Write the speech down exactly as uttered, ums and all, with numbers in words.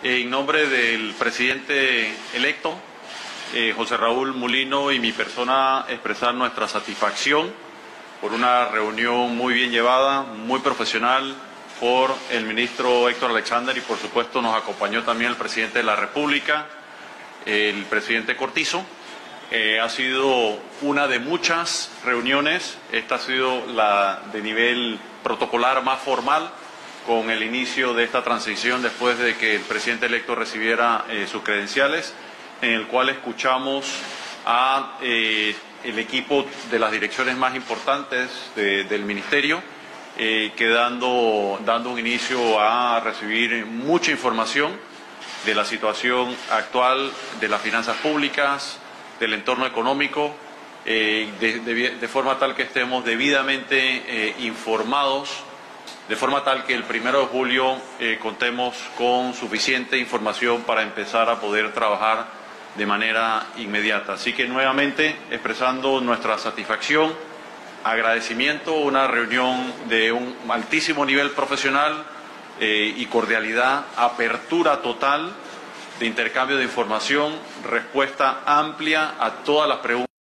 En nombre del presidente electo, eh, José Raúl Mulino, y mi persona, expresar nuestra satisfacción por una reunión muy bien llevada, muy profesional, por el ministro Héctor Alexander, y por supuesto nos acompañó también el presidente de la República, el presidente Cortizo. Eh, ha sido una de muchas reuniones. Esta ha sido la de nivel protocolar más formal, con el inicio de esta transición después de que el presidente electo recibiera eh, sus credenciales, en el cual escuchamos a eh, el equipo de las direcciones más importantes de, del ministerio, eh, que dando, dando un inicio a recibir mucha información de la situación actual de las finanzas públicas, del entorno económico, eh, de, de, de forma tal que estemos debidamente eh, informados, de forma tal que el primero de julio eh, contemos con suficiente información para empezar a poder trabajar de manera inmediata. Así que nuevamente expresando nuestra satisfacción, agradecimiento, una reunión de un altísimo nivel profesional eh, y cordialidad, apertura total de intercambio de información, respuesta amplia a todas las preguntas.